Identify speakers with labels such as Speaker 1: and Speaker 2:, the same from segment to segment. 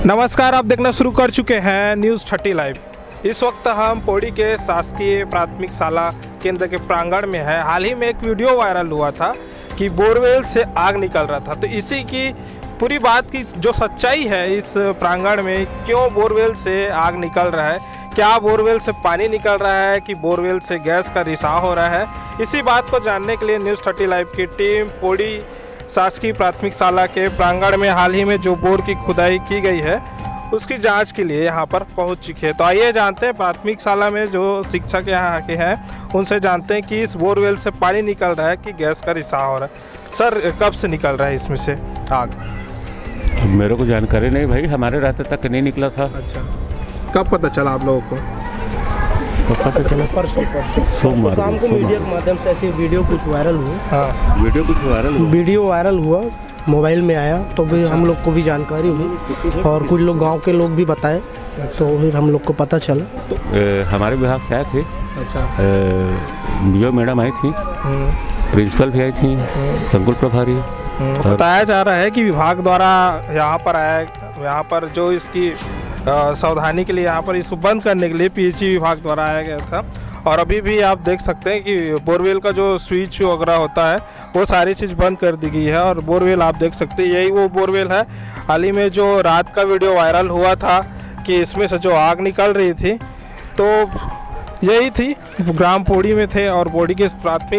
Speaker 1: नमस्कार, आप देखना शुरू कर चुके हैं न्यूज़ 30 लाइव। इस वक्त हम पौड़ी के शासकीय प्राथमिक शाला केंद्र के प्रांगण में है। हाल ही में एक वीडियो वायरल हुआ था कि बोरवेल से आग निकल रहा था, तो इसी की पूरी बात की जो सच्चाई है इस प्रांगण में, क्यों बोरवेल से आग निकल रहा है, क्या बोरवेल से पानी निकल रहा है कि बोरवेल से गैस का रिसाव हो रहा है, इसी बात को जानने के लिए न्यूज़ 30 लाइव की टीम पौड़ी शासकीय प्राथमिक शाला के प्रांगण में हाल ही में जो बोर की खुदाई की गई है उसकी जांच के लिए यहां पर पहुंच चुकी है। तो आइए जानते हैं प्राथमिक शाला में जो शिक्षक यहाँ के हैं उनसे जानते हैं कि इस बोरवेल से पानी निकल रहा है कि गैस का रिसाव हो रहा है। सर, कब से निकल रहा है इसमें से आग?
Speaker 2: मेरे को जानकारी नहीं भाई, हमारे रहते तक नहीं निकला था।
Speaker 1: अच्छा, कब पता चला आप लोगों को?
Speaker 2: पता चला
Speaker 3: परसों
Speaker 2: सोमवार
Speaker 3: शाम को मीडिया के माध्यम से ऐसी वीडियो कुछ वायरल हुई।
Speaker 1: हाँ,
Speaker 3: वीडियो वायरल हुआ, मोबाइल में आया तो भी हम लोग को भी जानकारी हुई और कुछ लोग गांव के लोग भी बताए, तो फिर हम लोग को पता चला।
Speaker 2: तो हमारे विभाग से आए थे।
Speaker 1: अच्छा,
Speaker 2: बीओ मैडम आई थी, प्रिंसिपल भी आई थी, संकुल प्रभारी।
Speaker 1: बताया जा रहा है कि विभाग द्वारा यहाँ पर आया, यहाँ पर जो इसकी सावधानी के लिए यहाँ पर इसको बंद करने के लिए पीएचई विभाग द्वारा आया गया था। और अभी भी आप देख सकते हैं कि बोरवेल का जो स्विच वगैरह होता है वो सारी चीज़ बंद कर दी गई है। और बोरवेल आप देख सकते हैं, यही वो बोरवेल है। हाल ही में जो रात का वीडियो वायरल हुआ था कि इसमें से जो आग निकल रही थी, तो यही थी, ग्राम पौड़ी में थे और पौड़ी के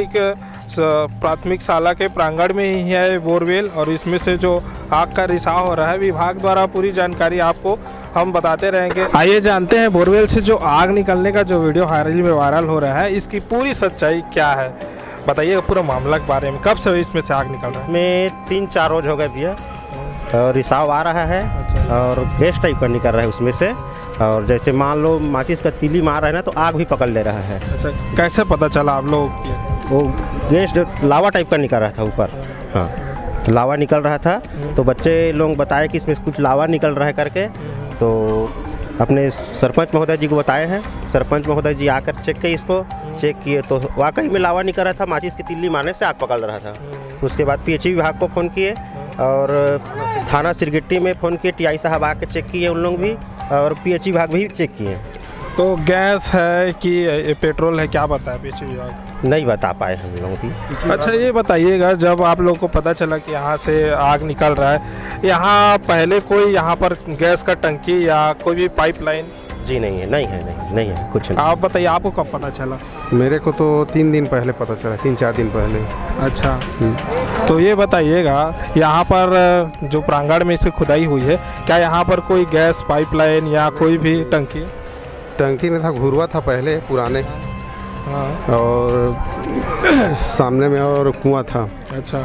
Speaker 1: प्राथमिक शाला के प्रांगण में ही है बोरवेल। और इसमें से जो आग का रिसाव हो रहा है, विभाग द्वारा पूरी जानकारी आपको हम बताते रहेंगे। आइए जानते हैं बोरवेल से जो आग निकलने का जो वीडियो हाल ही में वायरल हो रहा है, इसकी पूरी सच्चाई क्या है, बताइए पूरा मामला के बारे में। कब से इसमें से आग निकल रहा है?
Speaker 3: इसमें 3-4 रोज हो गए भैया, और रिसाव आ रहा है।
Speaker 1: अच्छा।
Speaker 3: और गैस टाइप का निकल रहा है उसमें से, और जैसे मान लो माचिस का तीली मार रहा है ना, तो आग भी पकड़ ले रहा है।
Speaker 1: अच्छा, कैसे पता चला आप लोगों को?
Speaker 3: वो गैस लावा टाइप का निकल रहा था ऊपर। हाँ, लावा निकल रहा था, तो बच्चे लोग बताए कि इसमें कुछ लावा निकल रहा है करके, तो अपने सरपंच महोदय जी को बताए हैं। सरपंच महोदय जी आकर चेक किए, इसको चेक किए तो वाकई में लावा निकल रहा था, माचिस की तिल्ली मारने से आग पकड़ रहा था। उसके बाद पीएचई विभाग को फ़ोन किए और थाना सिरगिट्टी में फ़ोन किए, टीआई साहब आकर चेक किए उन लोग भी, और पीएचई विभाग भी चेक किए।
Speaker 1: तो गैस है कि पेट्रोल है, क्या बताया पीएचई विभाग?
Speaker 3: नहीं बता पाए हम लोग भी।
Speaker 1: अच्छा, ये बताइएगा, जब आप लोग को पता चला कि यहाँ से आग निकल रहा है, यहाँ पहले कोई यहाँ पर गैस का टंकी या कोई भी पाइपलाइन?
Speaker 3: जी नहीं है, नहीं है कुछ नहीं।
Speaker 1: आप बताइए, आपको कब पता चला?
Speaker 4: मेरे को तो 3 दिन पहले पता चला, 3-4 दिन पहले।
Speaker 1: अच्छा, तो ये बताइएगा, यहाँ पर जो प्रांगण में इसकी खुदाई हुई है, क्या यहाँ पर कोई गैस पाइपलाइन या कोई भी टंकी?
Speaker 4: टंकी नहीं था, घुरवा था पहले पुराने।
Speaker 1: हाँ।
Speaker 4: और सामने में और कुआं था।
Speaker 1: अच्छा,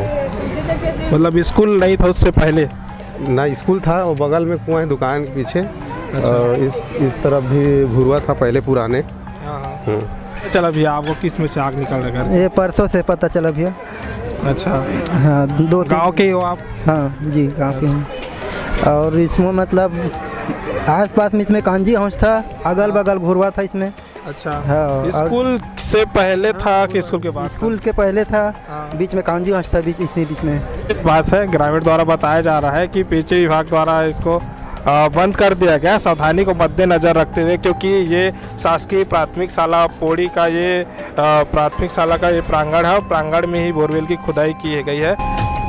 Speaker 1: मतलब स्कूल नहीं था उससे पहले?
Speaker 4: ना, स्कूल था और बगल में कुआं है दुकान के पीछे।
Speaker 1: अच्छा।
Speaker 4: और इस तरफ भी घुरवा था पहले पुराने।
Speaker 1: हाँ। चला भैया, आपको किस में से आग निकल रहा है?
Speaker 5: ये परसों से पता चला भैया।
Speaker 1: अच्छा,
Speaker 5: हाँ, 2
Speaker 1: गांव के ही हो आप?
Speaker 5: हाँ जी, गांव के हूँ। और इसमें मतलब आसपास में इसमें कांजी हाउस था, अगल बगल घुरवा था इसमें।
Speaker 1: अच्छा,
Speaker 5: हाँ।
Speaker 1: स्कूल से पहले था कि स्कूल के बाद?
Speaker 5: स्कूल के पहले था।
Speaker 1: हाँ।
Speaker 5: बीच में कांजी हाउस था, बीच में।
Speaker 1: एक बात है, ग्रामीण द्वारा बताया जा रहा है कि पीएचई विभाग द्वारा इसको बंद कर दिया गया, सावधानी को मद्देनजर रखते हुए, क्योंकि ये शासकीय प्राथमिक शाला पौड़ी का ये प्राथमिक शाला का ये प्रांगण है और प्रांगण में ही बोरवेल की खुदाई की गई है।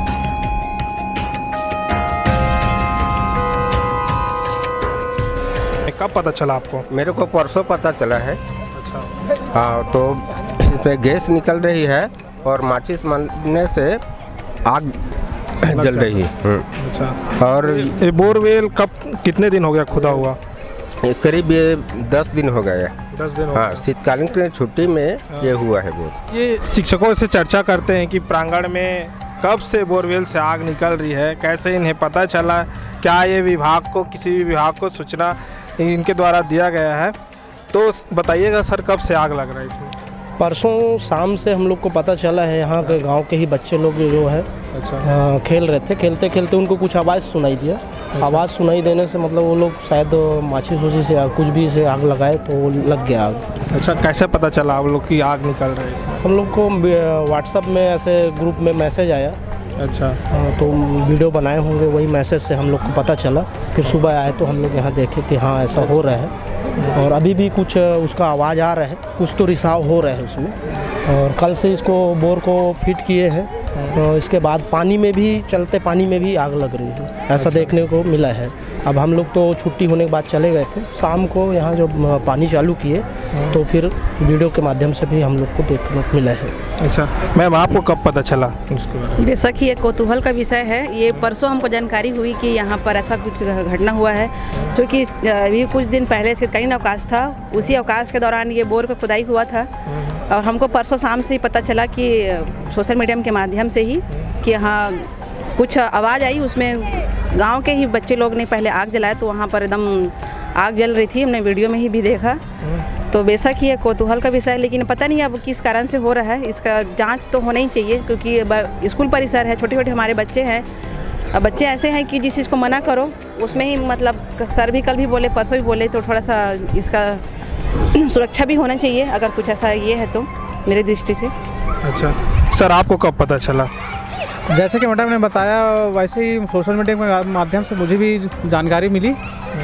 Speaker 1: कब पता चला आपको?
Speaker 6: मेरे को परसों पता चला है।
Speaker 1: अच्छा।
Speaker 6: हाँ, तो इसमें गैस निकल रही है और माचिस मारने से आग जल रही है।
Speaker 1: अच्छा,
Speaker 6: और
Speaker 1: ये बोरवेल कब, कितने दिन हो गया खुदा हुआ?
Speaker 6: करीब 10 दिन हो गए।
Speaker 1: 10 दिन हो
Speaker 6: हाँ,
Speaker 1: गए।
Speaker 6: शीतकालीन की छुट्टी में ये हुआ है। वो
Speaker 1: ये शिक्षकों से चर्चा करते हैं कि प्रांगण में कब से बोरवेल से आग निकल रही है, कैसे इन्हें पता चला, क्या ये विभाग को, किसी भी विभाग को सूचना इनके द्वारा दिया गया है? तो बताइएगा सर, कब से आग लग रहा है इसमें?
Speaker 3: परसों शाम से हम लोग को पता चला है। यहाँ के गांव के ही बच्चे लोग जो है खेल रहे थे, खेलते खेलते उनको कुछ आवाज़ सुनाई दिया। आवाज़ सुनाई देने से मतलब वो लोग शायद माचिस वोचिस से कुछ भी से आग लगाए, तो वो लग गया आग।
Speaker 1: अच्छा, कैसे पता चला आप लोग की आग निकल रही है?
Speaker 3: हम लोग को व्हाट्सएप में ऐसे ग्रुप में मैसेज आया
Speaker 1: अच्छा।
Speaker 7: तो वीडियो बनाए होंगे, वही मैसेज से हम लोग को पता चला। फिर सुबह आए तो हम लोग यहाँ देखे कि हाँ ऐसा हो रहा है, और अभी भी कुछ उसका आवाज़ आ रहा है, कुछ तो रिसाव हो रहा है उसमें। और कल से इसको बोर को फिट किए हैं, और इसके बाद पानी में भी, चलते पानी में भी आग लग रही है, ऐसा देखने को मिला है। अब हम लोग तो छुट्टी होने के बाद चले गए थे, शाम को यहाँ जब पानी चालू किए तो फिर वीडियो के माध्यम से भी हम लोग को देखने को मिला है।
Speaker 1: अच्छा मैम, आपको कब पता चला?
Speaker 8: बेशक ही एक कौतूहल का विषय है। ये परसों हमको जानकारी हुई कि यहाँ पर ऐसा कुछ घटना हुआ है, क्योंकि अभी कुछ दिन पहले शीतकालीन अवकाश था, उसी अवकाश के दौरान ये बोर का खुदाई हुआ था। और हमको परसों शाम से ही पता चला कि सोशल मीडिया के माध्यम से ही कि यहाँ कुछ आवाज़ आई, उसमें गांव के ही बच्चे लोग ने पहले आग जलाया, तो वहाँ पर एकदम आग जल रही थी, हमने वीडियो में ही भी देखा। तो बेशक ही एक कौतूहल का विषय है, लेकिन पता नहीं अब किस कारण से हो रहा है, इसका जांच तो होना ही चाहिए, क्योंकि स्कूल परिसर है, छोटे छोटे हमारे बच्चे हैं। अब बच्चे ऐसे हैं कि जिस चीज़ को मना करो उसमें ही, मतलब सर भी कल भी बोले, परसों भी बोले, तो थोड़ा सा इसका सुरक्षा भी होना चाहिए अगर कुछ ऐसा ये है तो, मेरी दृष्टि से।
Speaker 1: अच्छा सर, आपको कब पता चला?
Speaker 9: जैसे कि मैडम ने बताया वैसे ही सोशल मीडिया के माध्यम से मुझे भी जानकारी मिली,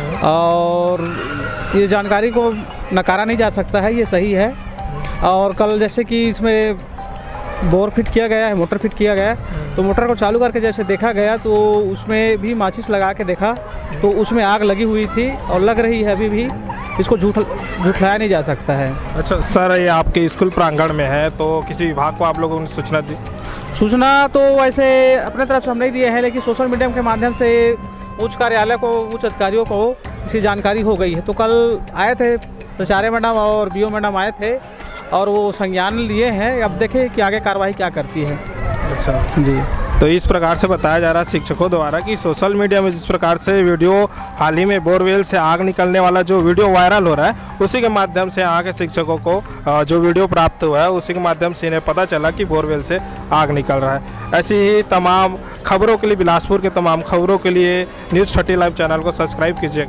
Speaker 9: और ये जानकारी को नकारा नहीं जा सकता है, ये सही है। और कल जैसे कि इसमें बोर फिट किया गया है, मोटर फिट किया गया है, तो मोटर को चालू करके जैसे देखा गया तो उसमें भी माचिस लगा के देखा तो उसमें आग लगी हुई थी और लग रही है अभी भी, इसको झूठलाया नहीं जा सकता है।
Speaker 1: अच्छा सर, ये आपके स्कूल प्रांगण में है, तो किसी विभाग को आप लोगों ने सूचना दी?
Speaker 9: सूचना तो वैसे अपने तरफ से हम नहीं दिए हैं, लेकिन सोशल मीडिया के माध्यम से उच्च कार्यालय को, उच्च अधिकारियों को इसकी जानकारी हो गई है। तो कल आए थे प्राचार्य मैडम और बीओ मैडम आए थे और वो संज्ञान लिए हैं, अब देखें कि आगे कार्रवाई क्या करती है।
Speaker 1: अच्छा
Speaker 9: जी।
Speaker 1: तो इस प्रकार से बताया जा रहा है शिक्षकों द्वारा कि सोशल मीडिया में जिस प्रकार से वीडियो हाल ही में बोरवेल से आग निकलने वाला जो वीडियो वायरल हो रहा है, उसी के माध्यम से यहाँ के शिक्षकों को जो वीडियो प्राप्त हुआ है, उसी के माध्यम से इन्हें पता चला कि बोरवेल से आग निकल रहा है। ऐसी ही तमाम खबरों के लिए, बिलासपुर के तमाम खबरों के लिए न्यूज़ 30 लाइव चैनल को सब्सक्राइब कीजिए।